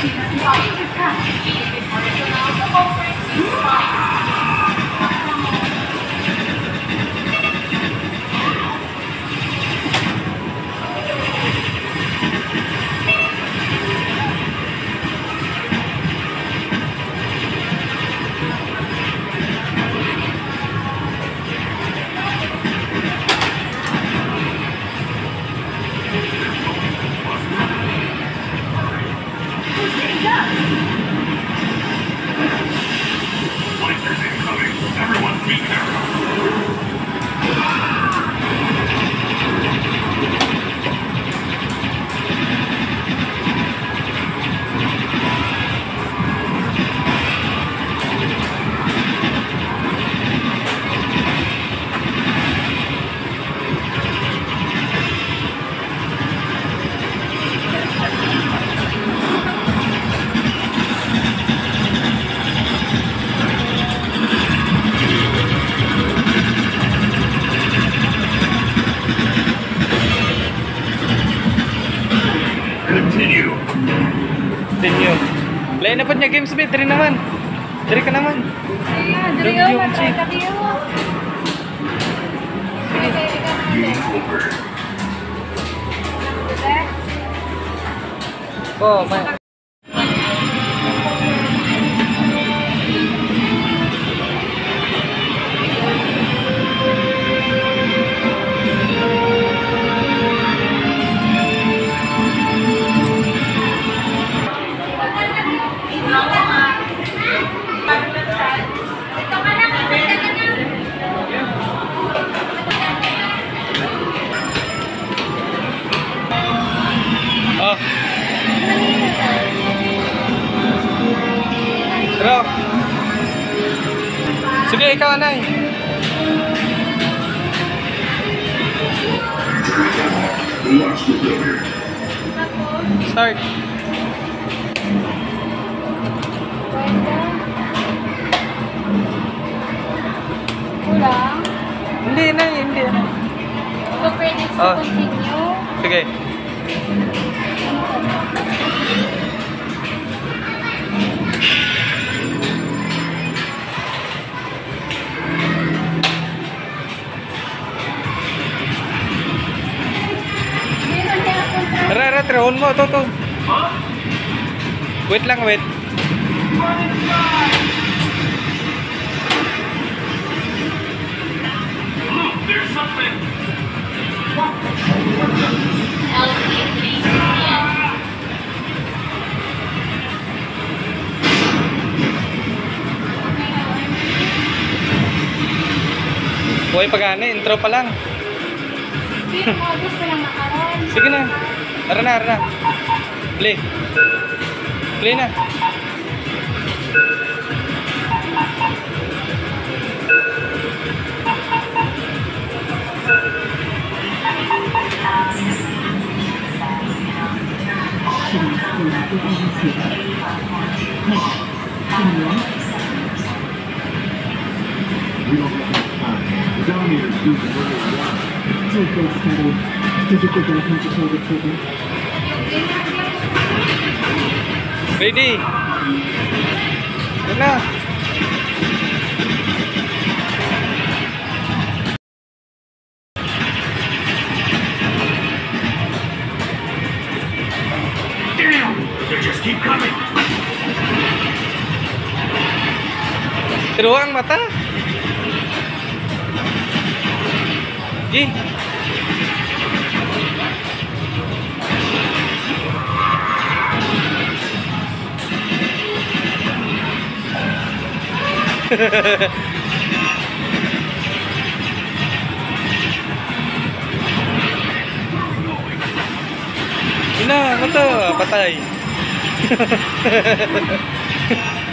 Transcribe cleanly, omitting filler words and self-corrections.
Lain na po niya games bit, diri naman. Diri ka naman. Diri yo, matay yo. Oh, may Bro. Sige, ikaw anay. Start. Kulang? Hindi na, hindi na. So, pwede to continue? Sige. Tara, on mo, to. Wait lang, wait. There's something. Buhay pag-ani, intro pa lang. Gusto lang makaroon. Sige na. Tara na. Play. Play na. Ready? Yun na. Damn! They just keep coming. Tiruan ang mata. Gi. Ina, ano to? Patay.